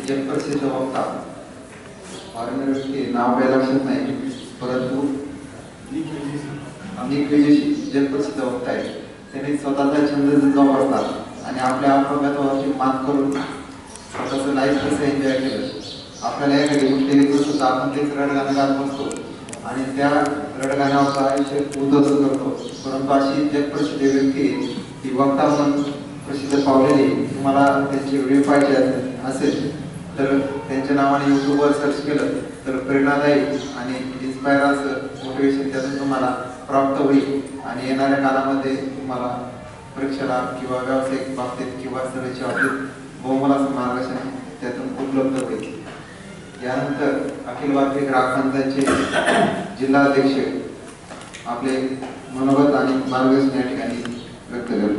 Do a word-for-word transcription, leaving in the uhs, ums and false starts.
जगप्रसिद्ध वक्ता फॉरेनर व्यक्ती नाव काय लक्षात नाही, परंतु निक विजयशी जगप्रसिद्ध वक्ता आहे. त्यांनी स्वतःचा छंद जोपासतात आणि आपल्या अपंगत्वावरती मात करून स्वतःचं लाईफ कसं एन्जॉय केलं. आपल्याला एखादी गोष्टी लिहित असतो तर आपण तेच रडगाणं गात बसतो आणि त्या रडगाण्यावरचं आयुष्य उद्ध्वस्त करतो. परंतु अशी जगप्रसिद्ध व्यक्ती ती वक्ता म्हणून प्रसिद्ध पावलेली. तुम्हाला त्यांचे व्हिडिओ पाहिजे असेल तर त्यांच्या नावाने यूट्यूबवर सर्च केलं तर प्रेरणादायी आणि इन्स्पायर असं मोटिवेशन त्यातून तुम्हाला प्राप्त होईल आणि येणाऱ्या काळामध्ये तुम्हाला परीक्षेला किंवा व्यावसायिक बाबतीत किंवा सर्वेच्या बाबतीत बहुमोल असं मार्गदर्शन त्यातून उपलब्ध होईल. यानंतर अखिल भारतीय ग्राहक पंचायतचे जिल्हाध्यक्ष आपले मनोगत आणि मार्गदर्शन या ठिकाणी व्यक्त करतात.